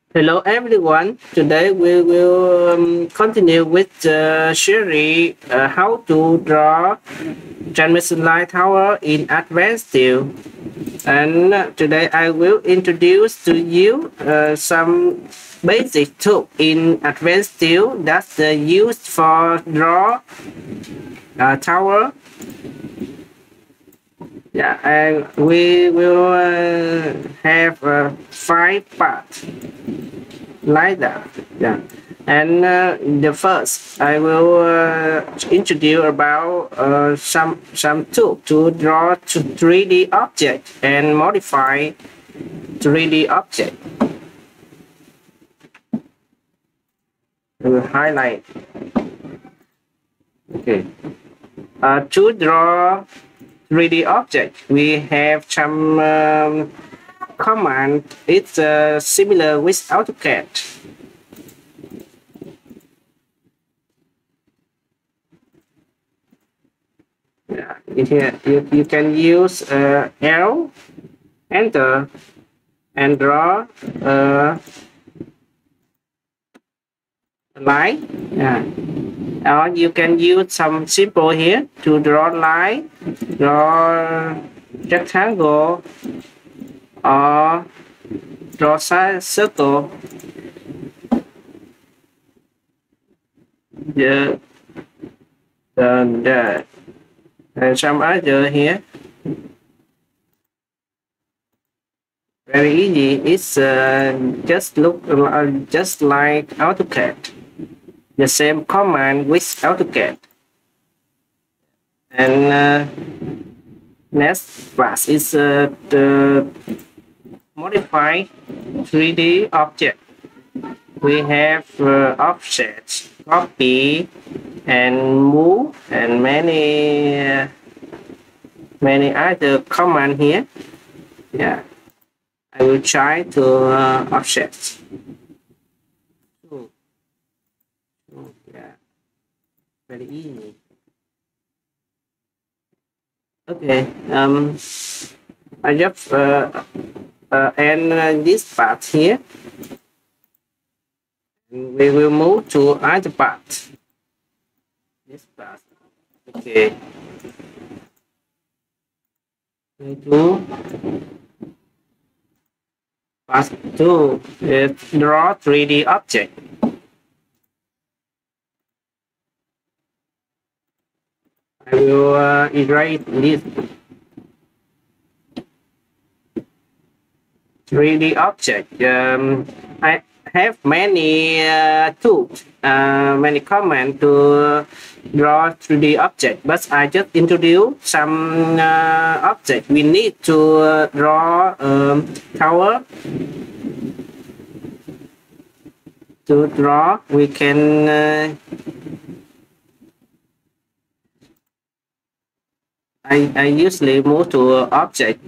Hello everyone. Today we will continue with sharing how to draw transmission line tower in advanced steel. And today I will introduce to you some basic tools in advanced steel that's used for draw tower. Yeah, and we will have 5 parts like that. Yeah, and the first I will introduce about some tool to draw to 3D object and modify 3D object. I will highlight. Okay. To draw 3D object, we have some command. It's similar with AutoCAD. Yeah, in here you can use L, enter, and draw a line. Yeah. Or you can use some simple here to draw line, draw rectangle, or draw circle. Yeah. And some other here. Very easy. It's just look just like AutoCAD. The same command with AutoCAD. And next class is the modify 3D object. We have offset, copy, and move, and many other command here. Yeah, I will try to offset. Yeah, very easy. Okay. I just end this part here. We will move to other part. This part. Okay. To part 2 is draw 3D object. I will erase this 3D object. I have many tools, many commands to draw 3D object, but I just introduce some object we need to draw tower. To draw, we can I usually move to object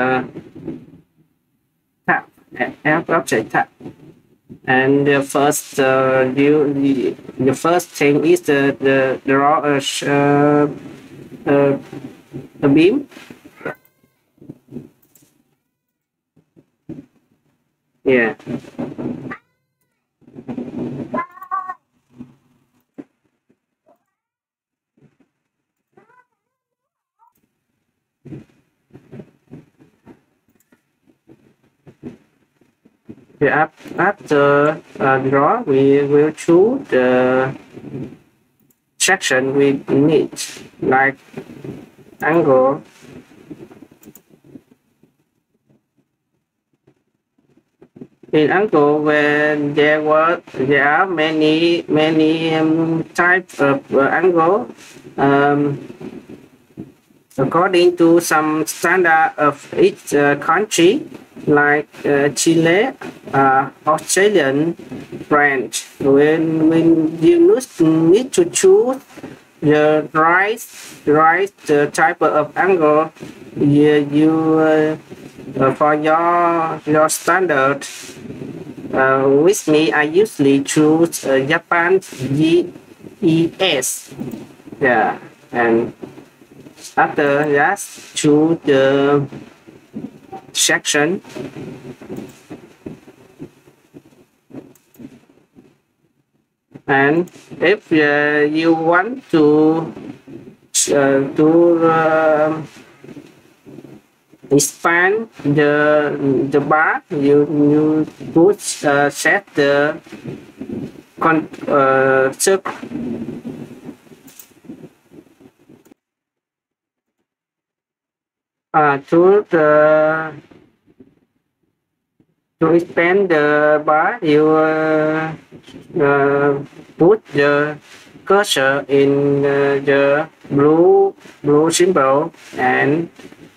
tab, object tab. And the first the first thing is the draw a beam. Yeah. Yeah, after draw, we will choose the section we need, like angle, in angle when there are many types of angle according to some standard of each country, like Chile, Australian, French. When you need to choose the right type of angle, you for your standard. With me, I usually choose Japan GES. Yeah, and after that, choose the section And if you want to uh, expand the bar, you put set the circle to the to expand the bar. You put the cursor in the blue symbol and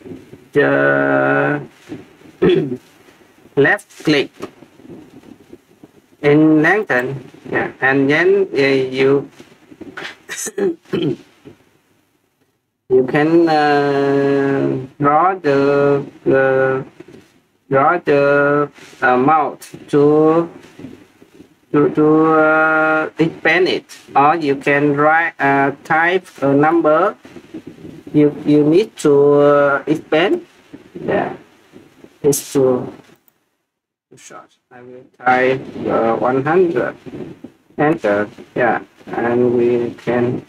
the left click in lengthen, yeah, and then you can draw the mouth to expand it, or you can write type a number you need to expand. Yeah, it's too short. I will type 100. Enter. Yeah, and we can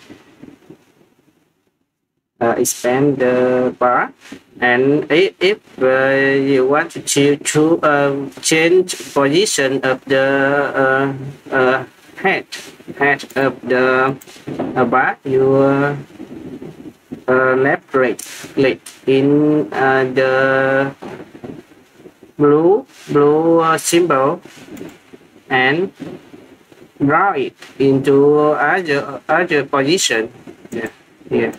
expand the bar. And if you want to change position of the head of the bar, you left click in the blue symbol and draw it into other position. Yeah, yeah.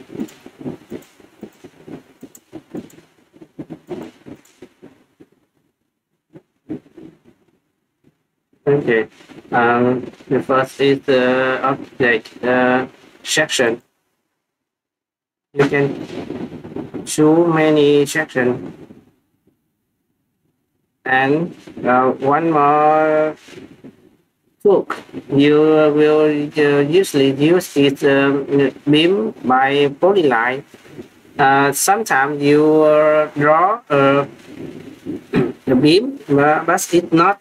Okay. The first is the object section. You can choose many sections. And one more hook you will usually use is beam by polyline. Sometimes you draw the beam, but it's not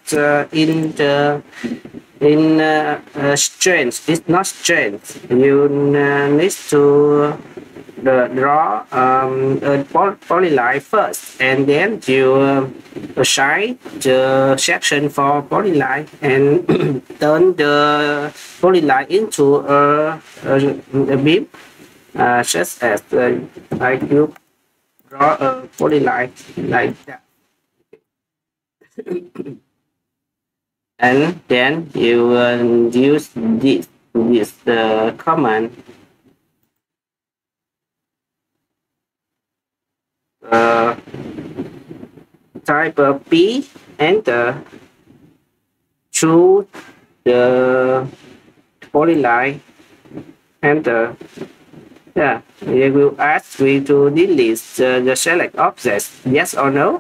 in strength. It's not strength. You need to draw a polyline first, and then you assign the section for polyline and turn the polyline into a beam, such as like you draw a polyline like that. And then you use this command type P, enter, choose the polyline, enter. Yeah, it will ask me to delete the select object, yes or no.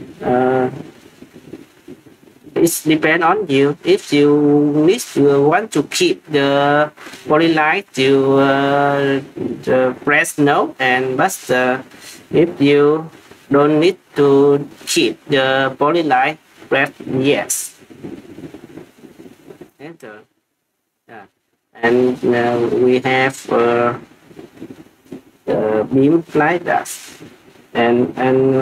It depends on you. If you want to keep the polyline, you press no, and but if you don't need to keep the polyline, press yes. Enter. Yeah. And we have beam like that, and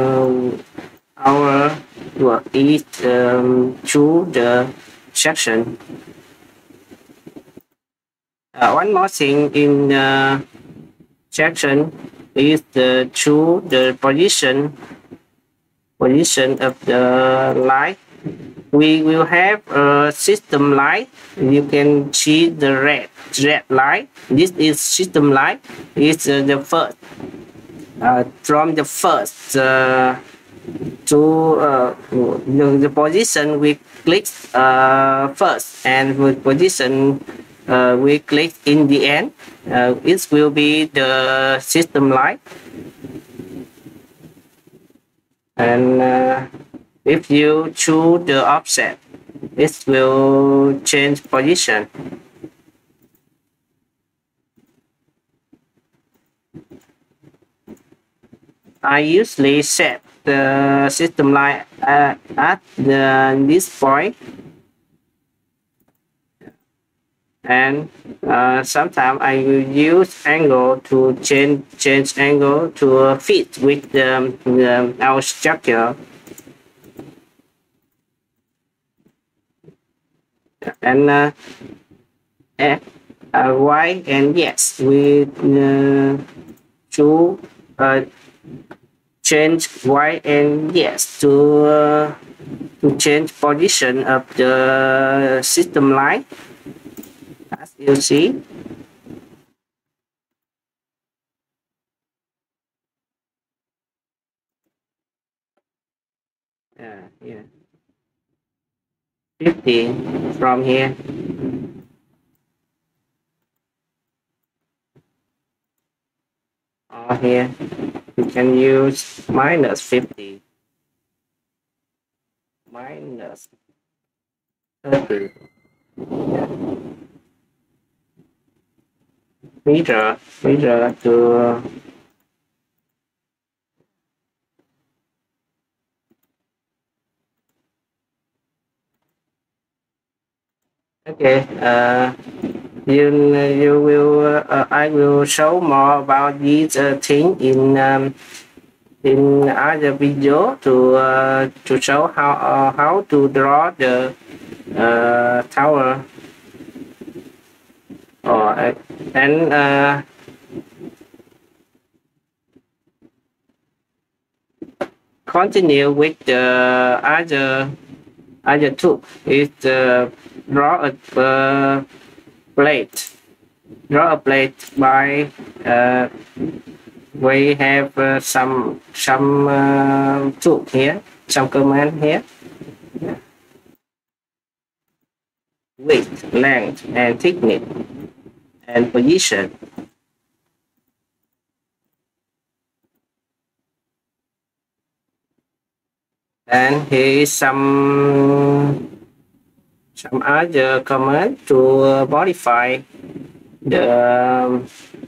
our work is through the section. One more thing in section is through the position of the light. We will have a system light. You can see the red light. This is system light. It's the first from the first to the position we click first, and with position we click in the end. It will be the system light. And if you choose the offset, it will change position. I usually set the system light at this point. and sometimes I will use angle to change angle to fit with our structure. And Y and yes, we should change Y and yes to change position of the system line, as you see. Yeah, 50 from here. Or here, you can use minus 50, minus 30 meter to okay. You will I will show more about these thing in other video to show how to draw the tower. And continue with the other tool is draw a plate. Draw a plate by we have some tool here, some command here. Width, length, and thickness, and position. And here is some other command to modify the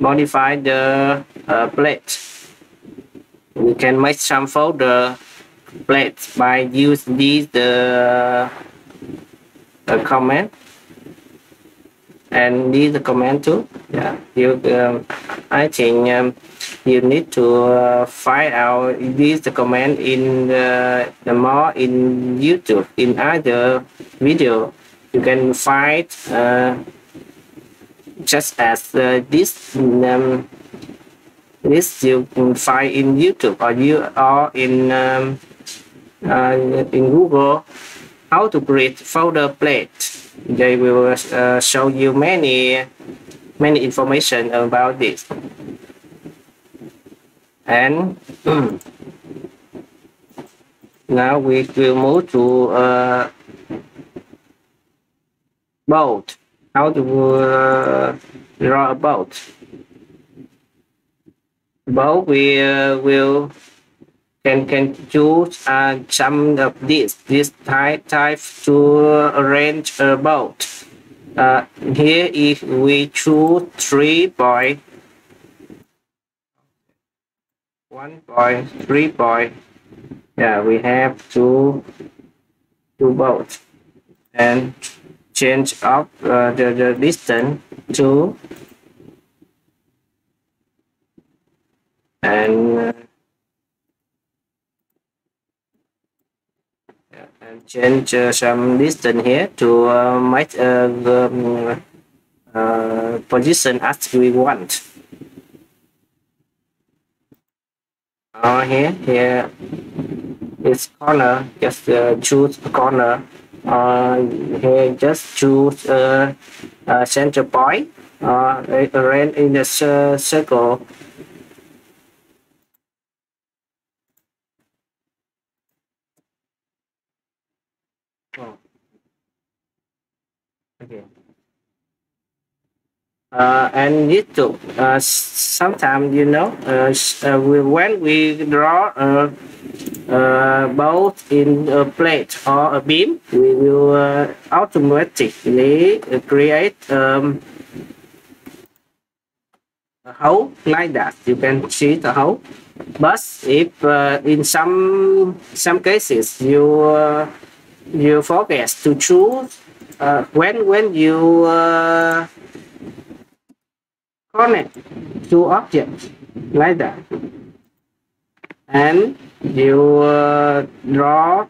plate. We can make some folder plates by use these command, and these the command too. Yeah, I think you need to find out this command in the more in YouTube. In other video, you can find just as this you can find in YouTube or in Google how to create folder plate. They will show you many information about this. And now we will move to boat. How to draw a boat. Boat we will can choose some of this type to arrange a boat. Here if we choose 3 1.3 point, yeah, we have two boats, and change up the distance to and change some distance here to make the position as we want. Here is corner, just choose a corner. Here just choose a center point, arrange in the circle. Okay. And YouTube, sometimes when we draw both in a plate or a beam, we will automatically create a hole like that. You can see the hole. But if in some cases you forget to choose when you connect two objects like that, and you draw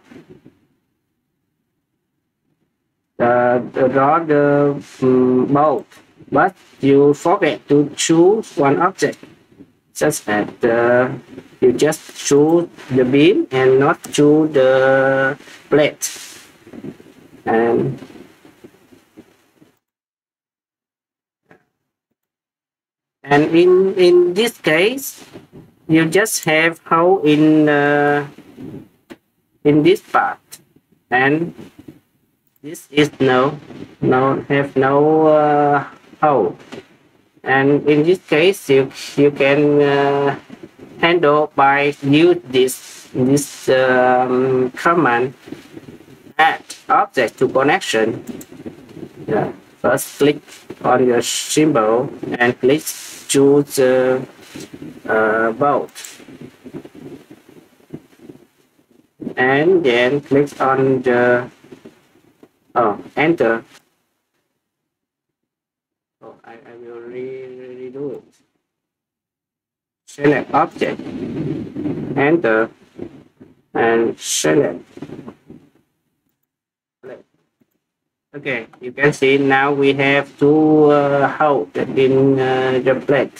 the both, but you forget to choose one object, such that you just choose the beam and not choose the plate. And in this case, you just have hole in this part, and this is no have no hole. And in this case, you can handle by use this command, add object to connection. Yeah. First, click on your symbol and click choose both, and then click on the enter. I will redo it. Select object, enter, and select. Okay, you can see now we have two holes in the plate.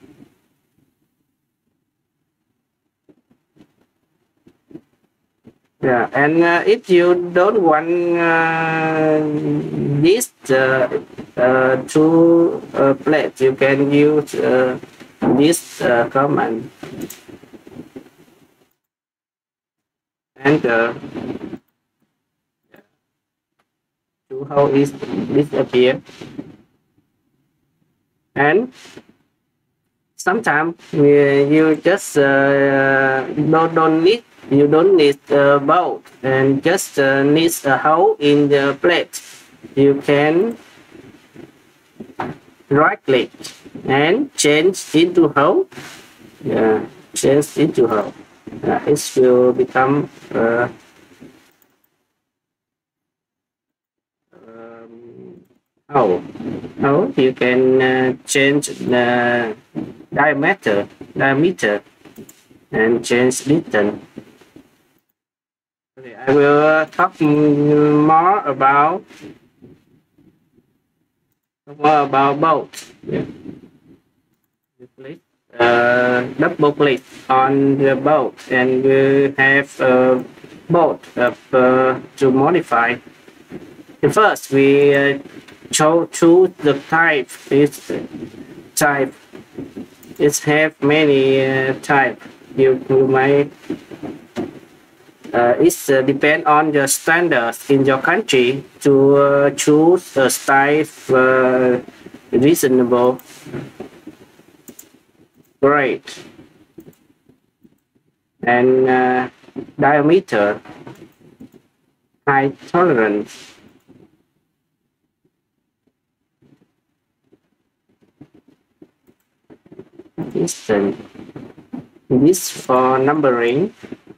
Yeah, and if you don't want this two plates, you can use this command, and two hole is disappear. And sometimes you just don't need both, and just need a hole in the plate. You can right click and change into hole. Yeah, change into hole. It will become hole. You can change the diameter and change distance. Okay, I will talk more about both. Yeah. Double click on the boat, and we have a boat to modify. First, we choose the type. It have many type. You might it depend on the standards in your country to choose a style reasonable. Great. And diameter, high tolerance. Distance. This for numbering.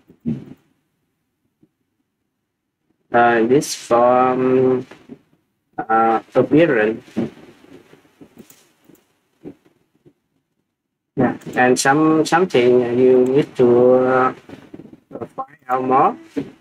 This for appearance. Yeah, and something you need to find out more.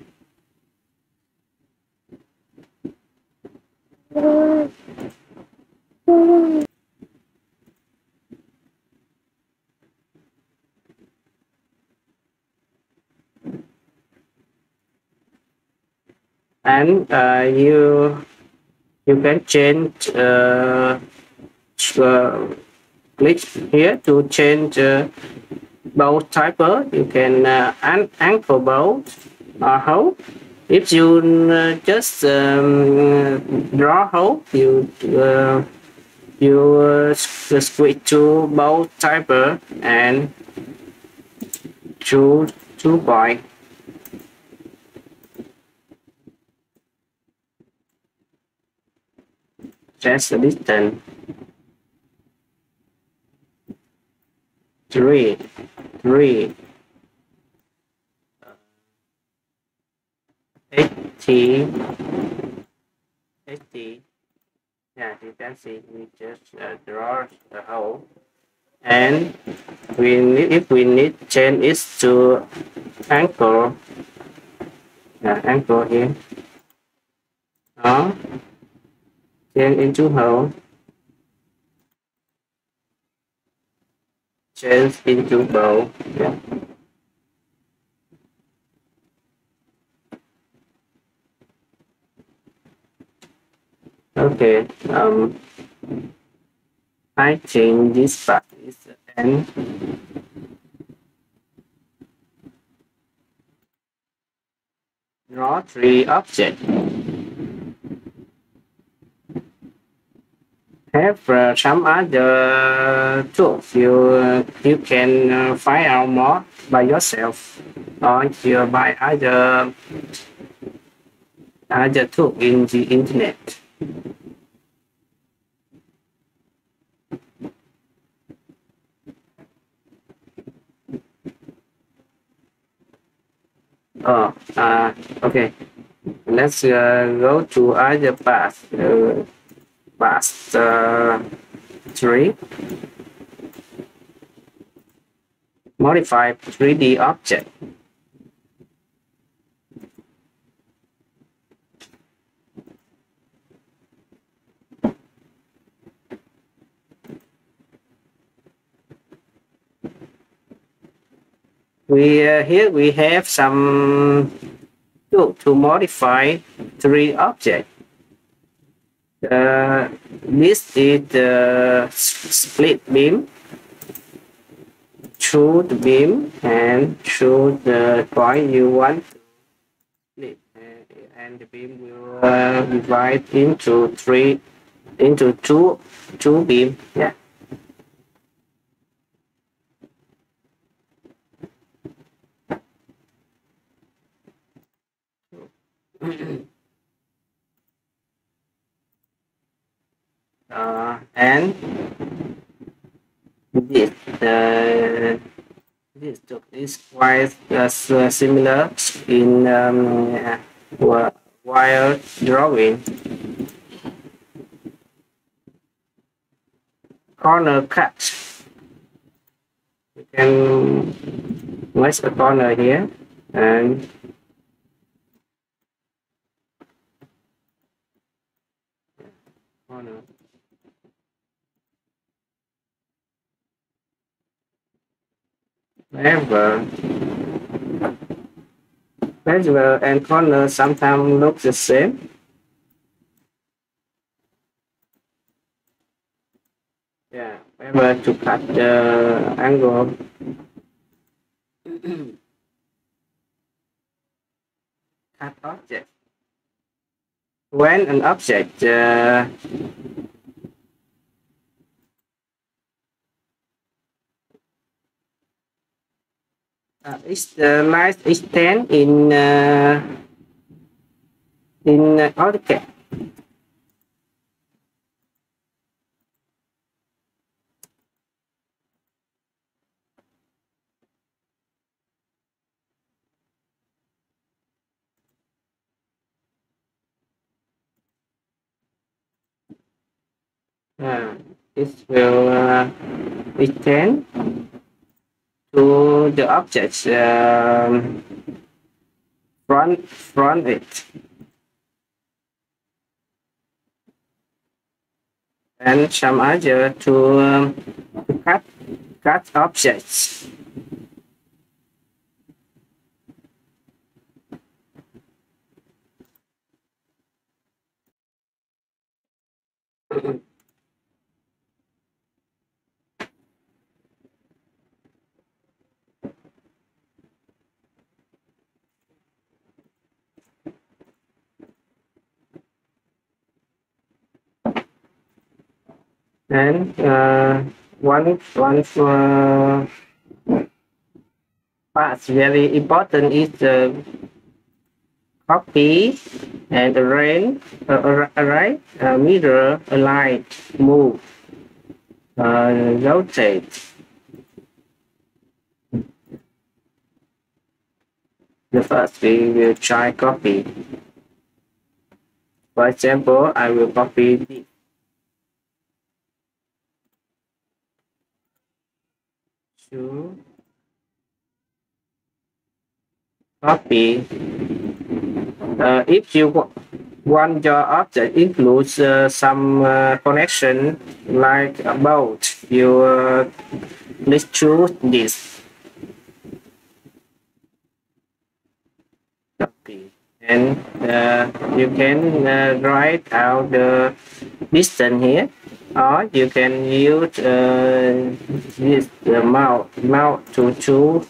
And you can change click here to change both type. You can anchor both or hole. If you just draw hole, you switch to both type and choose 2 point. Change the distance. 3 80 see. Yeah, you can see we just draw the hole, and if we need change it to angle, angle here. Đó, change into hole, change into bow. Yeah. Okay. I think this part is the end. Draw three objects. Have some other tools you can find out more by yourself, or you buy other tool in the internet. Oh, okay. Let's go to other path. Path 3. Modify 3D object. Here we have some tool to modify 3 objects. This is the split beam. Choose the beam and choose the point you want to split, and the beam will divide into two beam. Yeah. And this took is quite similar in wire drawing. Corner cut. You can make a corner here and corner. Bevel and corner sometimes look the same. Yeah, bevel to cut the angle. Cut object. When an object light extend in AutoCAD. It will extend to the object's front it, and some other to cut objects. And one part very important is the copy and arrange, mirror, align, move, rotate. The first we will try copy. For example, I will copy this. To copy. If you want your object includes some connection like about, you let's choose this. Copy. And you can write out the distance here, or you can use this mouse to choose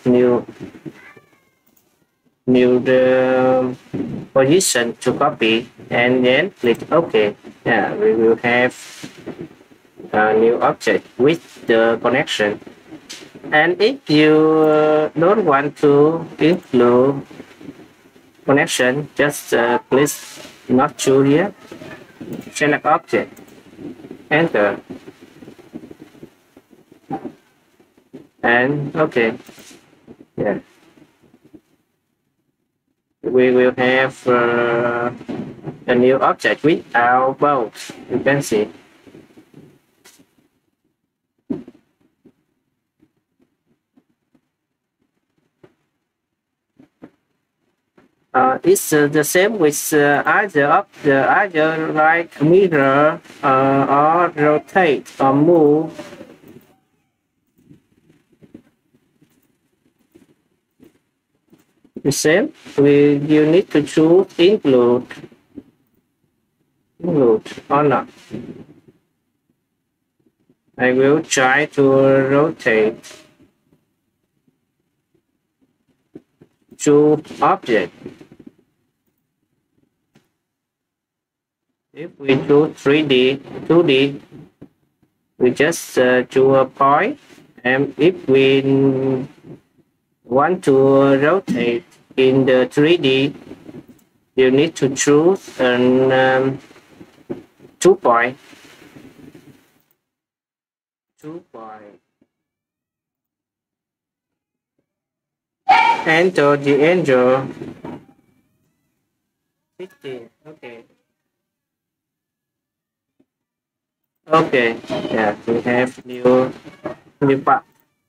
new the position to copy, and then click OK. Yeah, we will have a new object with the connection. And if you don't want to include connection, just click not choose here, select object, enter, and OK. Yeah, we will have a new object with our both. You can see. It's the same with either like mirror or rotate or move. The same. You need to choose include or not. I will try to rotate. Choose object. If we choose 3D, 2D, we just choose a point. And if we want to rotate in the 3D, you need to choose an 2 point. 2 point. Enter the angel. 15. Okay. Okay. Yeah, we have new part.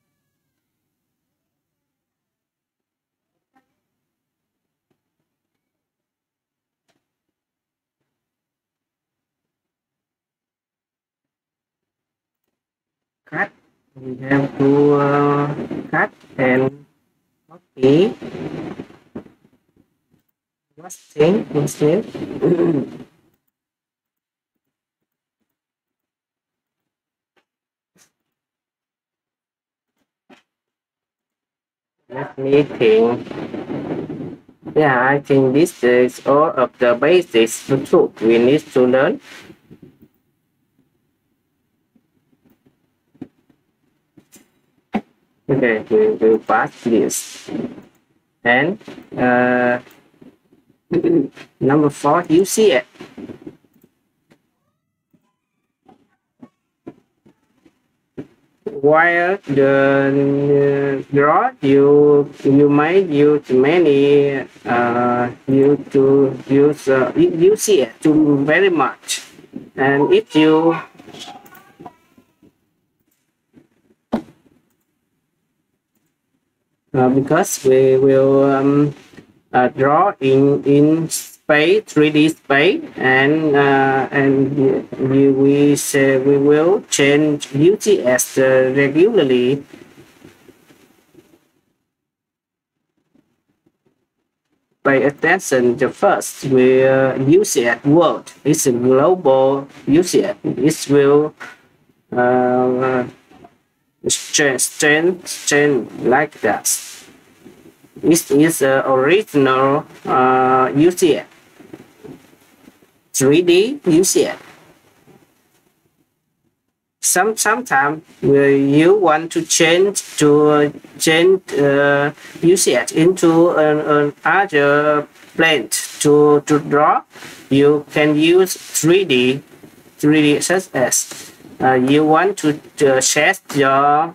Cut. We have to cut and copy. What's thing instead? Let me think. Yeah, I think this is all of the basics truth we need to learn. Okay, we will pass this. And number 4, you see it. While the draw, you might use many you see it too very much, and if you because we will draw in space, 3D space, and we say we will change UTS regularly. Pay attention. The first we use it world. It's a global usage. It will change like that. It is original UCF. 3D UCF. Sometimes you want to change UCF into an other plane to draw. You can use 3D such as you want to set your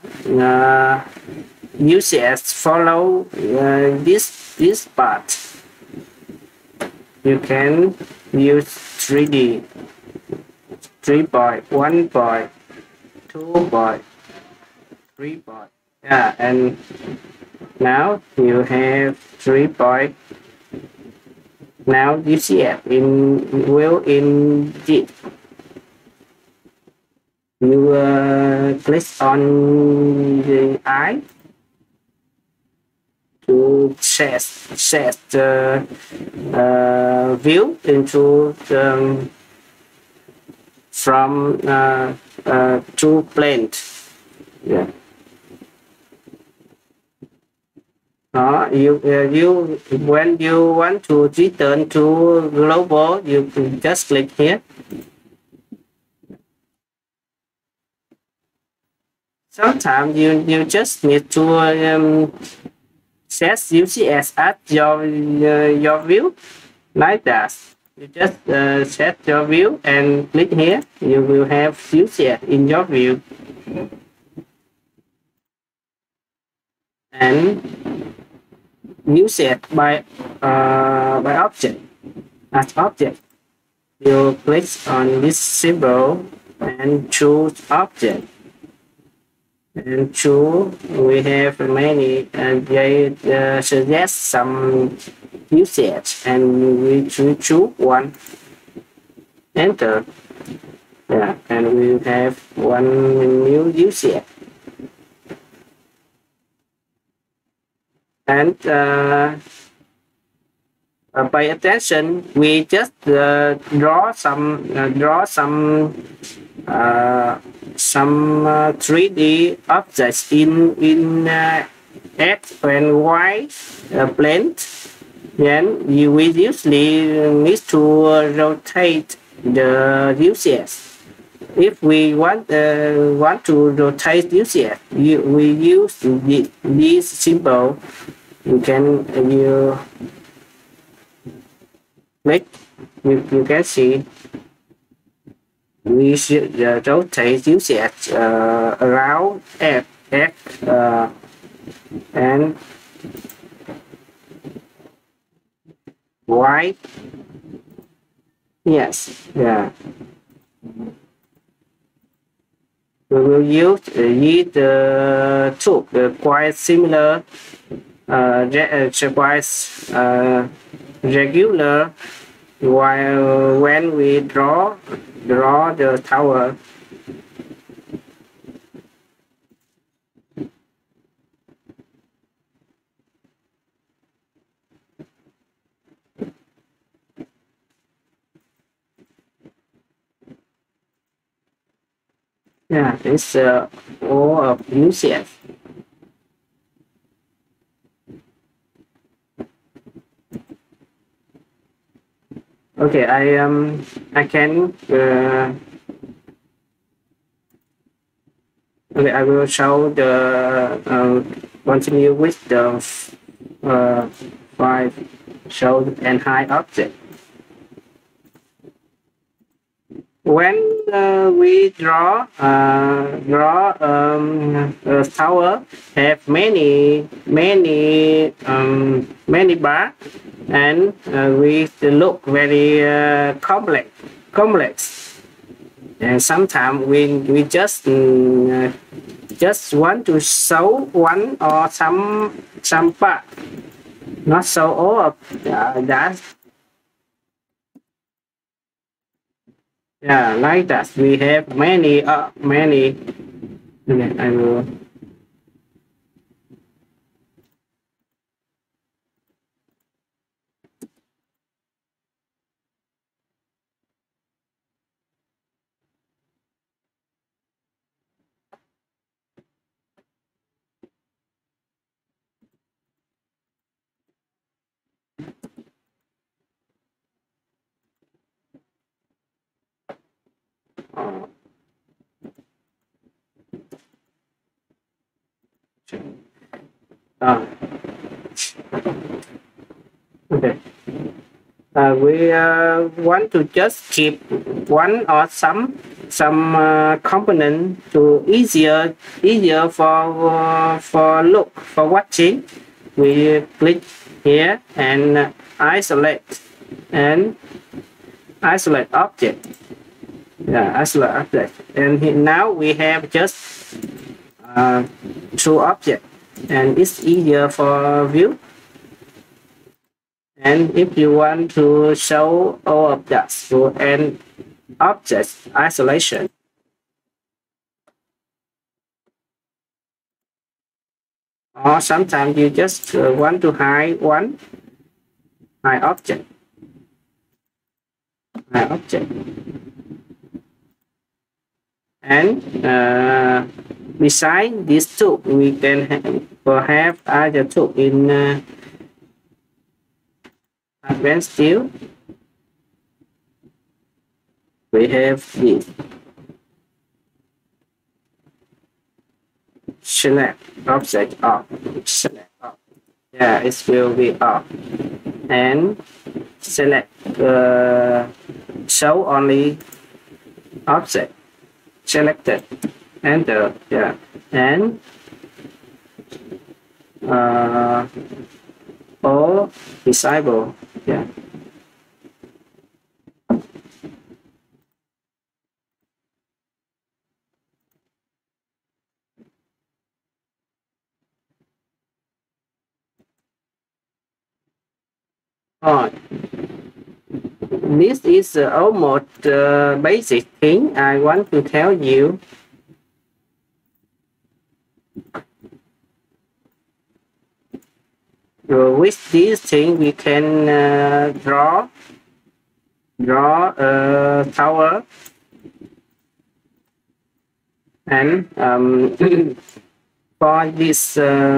UCS follow this part. You can use 3D, 3 point, 1 point, 2 point, 3 point. Yeah, and now you have 3 point. Now you see it will indeed. You click on the eye to set the view into the, from two planes. Yeah. You when you want to return to global, you can just click here. Sometimes you just need to set UCS at your view like that. You just set your view and click here. You will have UCS in your view. And use it by object. As object, you click on this symbol and choose object. And choose, we have many, and they suggest some usage, and we choose one. Enter. Yeah, and we have one new usage. And pay attention. We just draw some 3D objects in X and Y plane. Then we usually need to rotate the UCS. If we want to rotate UCS, we use this symbol. You can make you can see we should rotate UCS around X and Y. Yes, yeah. We will use the tool quite similar, quite regular, while when we draw the tower. Yeah, it's all of UCF. Okay, I can okay, I will show the continue with the 5 show and hide object. When we draw a tower have many bars, and we look very complex, and sometimes we just want to show one or some part, not show all of that. Yeah, like that. We have many. Okay, I will. Okay. We want to just keep one or some component to easier for watching. We click here and isolate, and isolate object. Yeah, isolate object. And now we have just two objects, and it's easier for view. And if you want to show all of that to an object isolation, or sometimes you just want to hide object. And beside this tool, we can have other tool in advanced view. We have this select object off. Select off. Yeah, it will be off. And select show only object selected. Enter. Yeah. And all disable. Yeah. Oh, this is almost basic thing I want to tell you. With this thing, we can draw a tower, and for this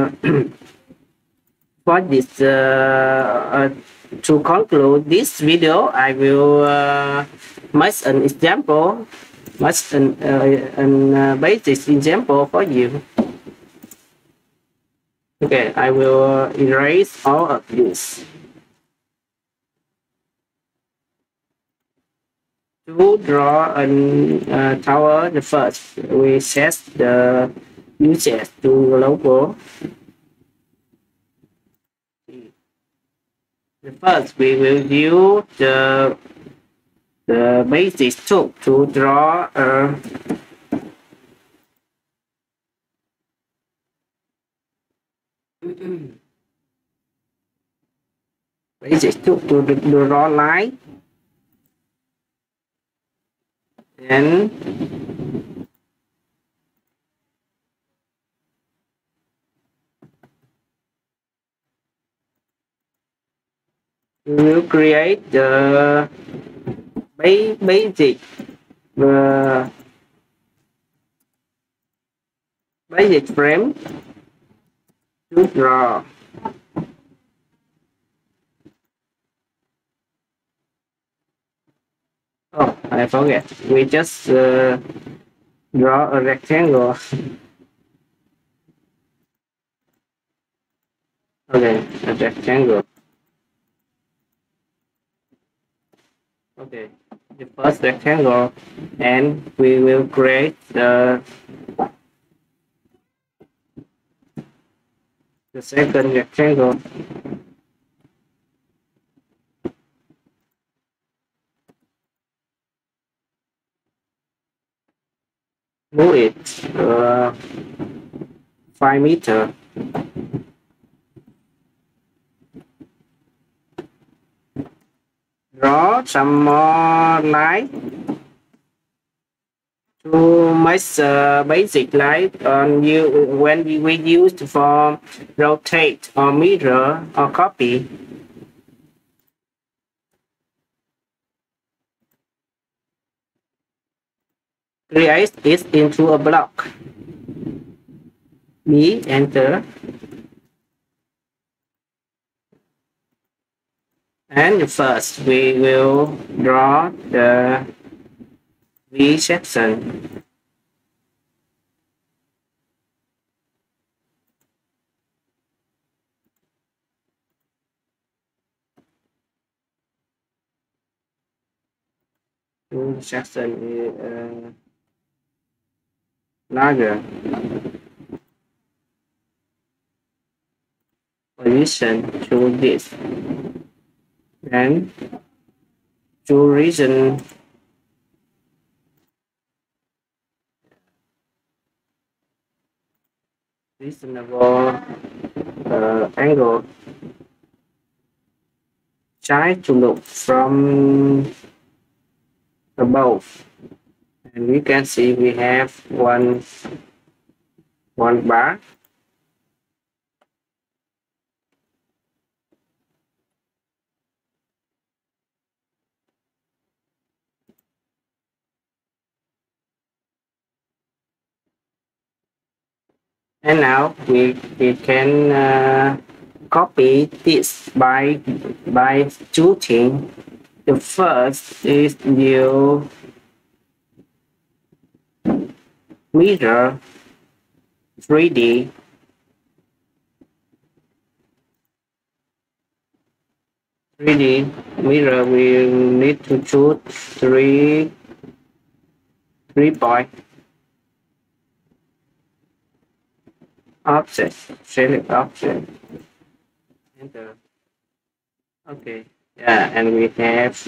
to conclude this video, I will make an example, basic example for you. Okay, I will erase all of this. To draw a tower, the first we set the usage to global. The first we will use the basic tool to draw a basic tool to draw line, and we will create the basic frame to draw. Oh, I forget. We just draw a rectangle. Okay, a rectangle. Okay, the first rectangle, and we will create the second rectangle. Move it 5 meters. Draw some more line to make basic line on you when we use for rotate or mirror or copy. Create it into a block. B, enter. And first we will draw the V section. V section is larger. Position to this. And two region. Reasonable angle. Try to look from above, and we can see we have one bar. And now we can copy this by choosing. The first is new mirror 3D. Mirror, we need to choose three point object, select object, enter. Okay, yeah, and we have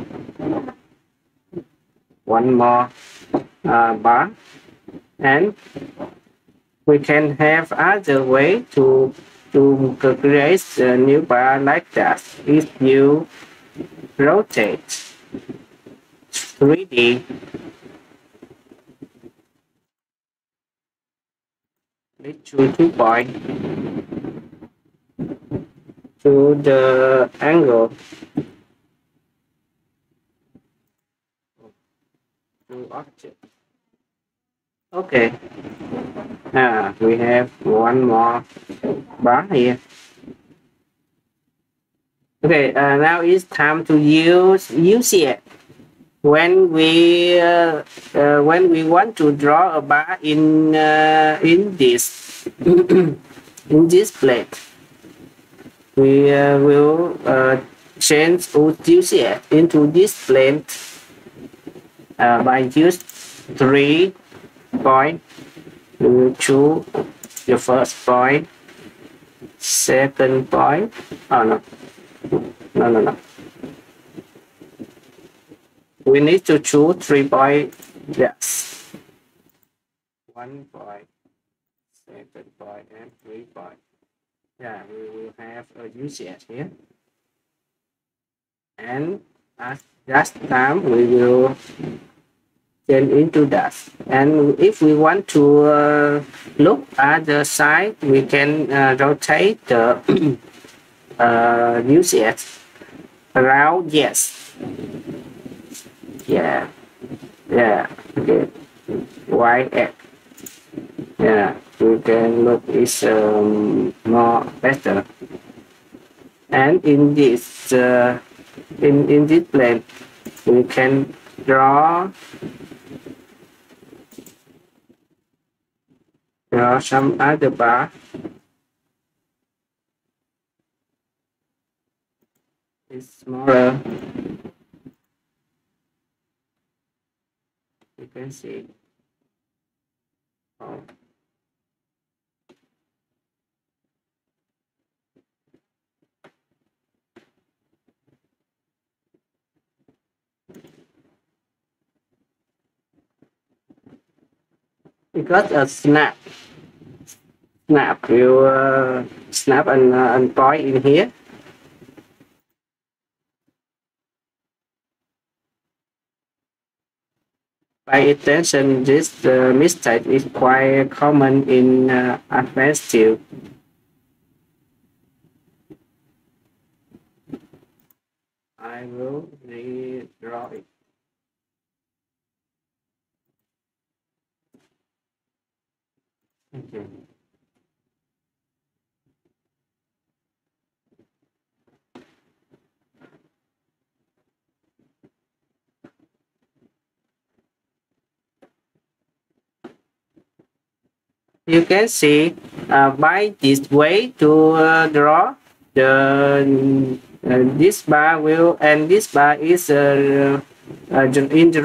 one more bar, and we can have other way to create a new bar like that. If you rotate 3D, let's choose 2 point to the angle to object. Okay, we have one more bar here. Okay, now it's time to use it. When we want to draw a bar in this in this plate, we will change UCF into this plate by use 3 point. We will choose the first point, second point. Oh no. We need to choose 3 point. Yes. 1 point, second point, and 3 point. Yeah, we will have a UCS here. And at that time, we will change into that. And if we want to look at the side, we can rotate the UCS around. Yes. Yeah. Okay. YX. Yeah, we can look is more better. And in this in this plane, we can draw some other bar. It's smaller. You can see. Oh. Because a snap will snap and point in here. By attention, this mistake is quite common in advanced tube. I will redraw it. Okay. You can see by this way to draw the this bar will, and this bar is in the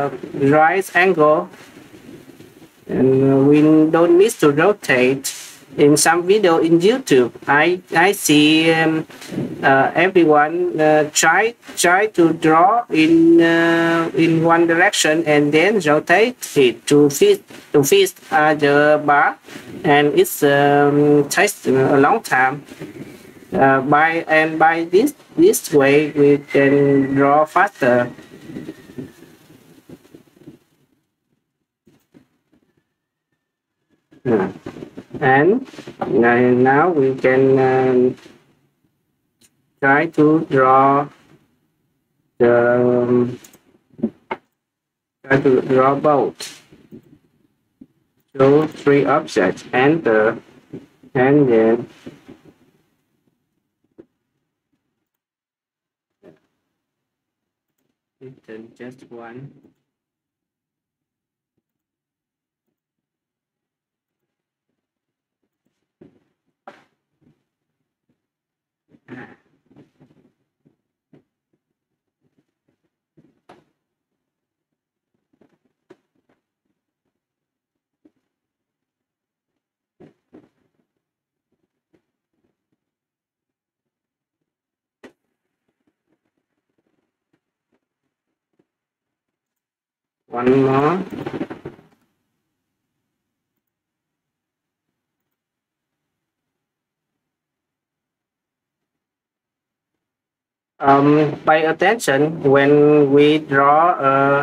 right angle, and we don't need to rotate. in some video in YouTube, I see everyone try to draw in one direction and then rotate it to fit the bar, and it's takes a long time. By this way we can draw faster. And now we can try to draw the both 2, 3 objects, enter, and then return just one. One more. Pay attention when we draw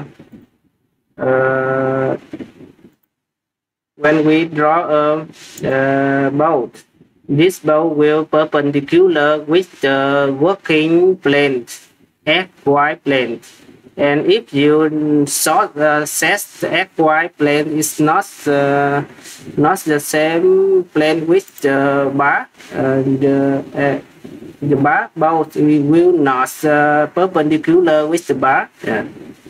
a boat. This boat will perpendicular with the working plane, XY plane. And if you set the XY plane is not the same plane with the bar, the bar both will not perpendicular with the bar. Yeah.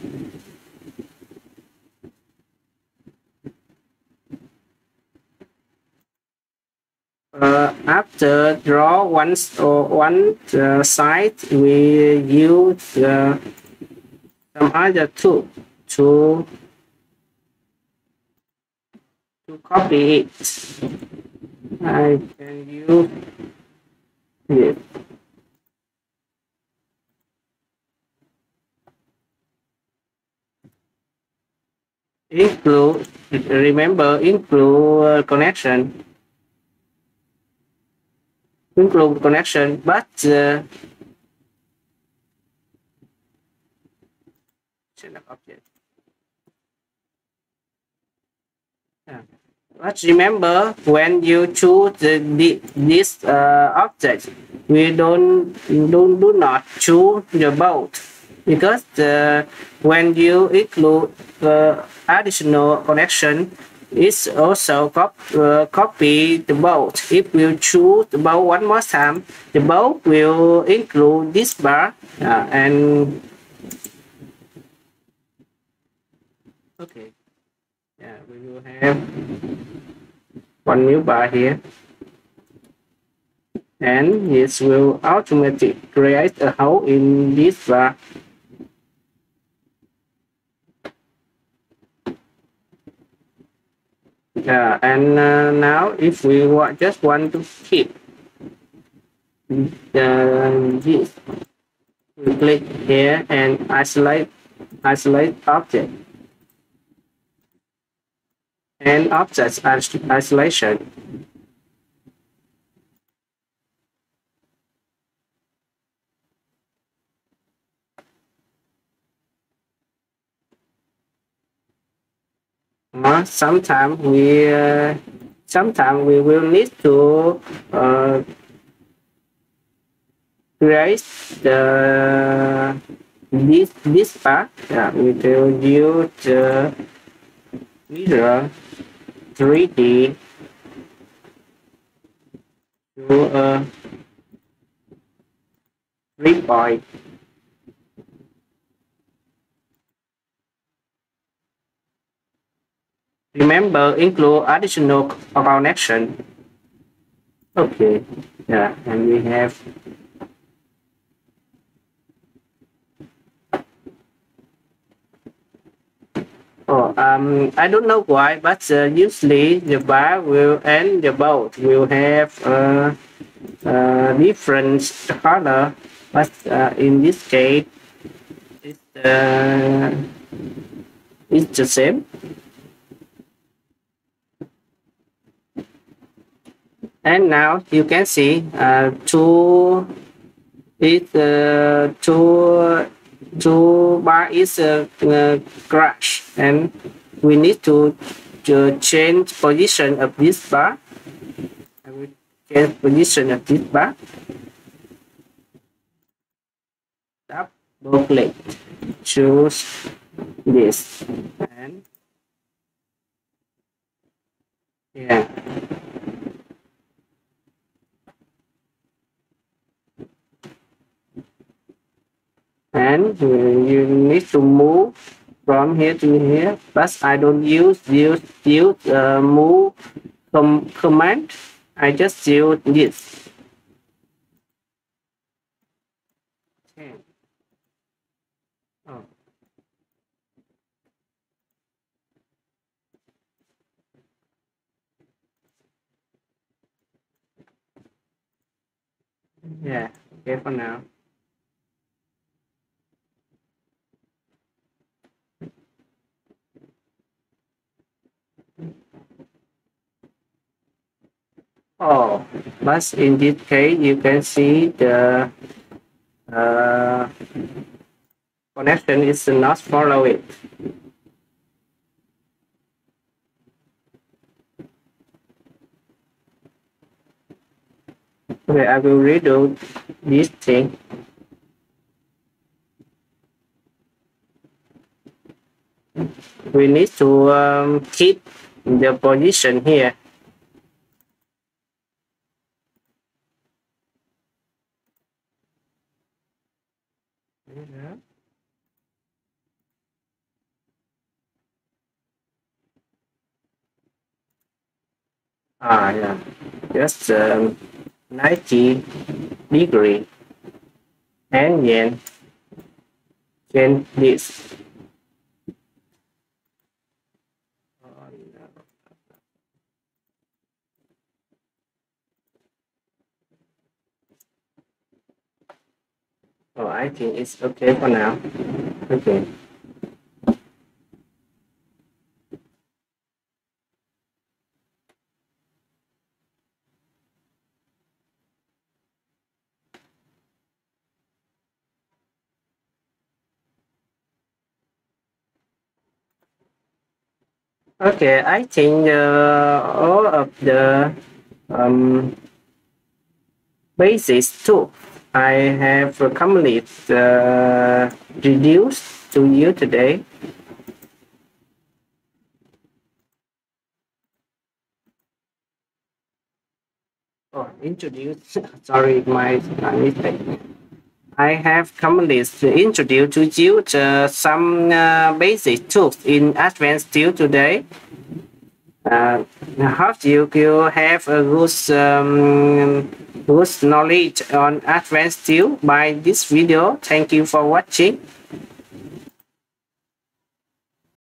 After draw one side, we use some other tool to copy it. I can use it. Include connection. Include connection, but object. But remember, when you choose this object, we do not choose the boat, because when you include additional connection, it's also copy the boat. If you choose the boat one more time, the boat will include this bar and okay. Yeah, we will have one new bar here, and this will automatically create a hole in this bar. And now if we just want to keep this, we click here and isolate object and object isolation. Sometimes we will need to create this part. We will use the mirror 3D to 3 point. Remember, include additional connection. Okay, yeah, and we have Oh, I don't know why, but usually the bar will and the boat will have different color, but in this case, it's, uh, it's the same. And now you can see two bar is crash, and we need to change position of this bar. I will change position of this bar. Double click, choose this, and yeah. And you need to move from here to here, but I don't use move command. I just use this. Okay. Oh. Yeah, okay for now. Oh, but in this case, you can see the uh, connection is not follow it. Okay, I will redo this thing. We need to keep the position here. Yeah, just 90 degree, and then change this. Oh, I think it's okay for now. Okay. Okay, I think all of the basics too I have completely reduced to you today. Oh, introduce. Sorry, my mistake. I have completely introduced to you some basic tools in Advanced Steel today. Hope you have a good knowledge on Advanced Steel by this video. Thank you for watching.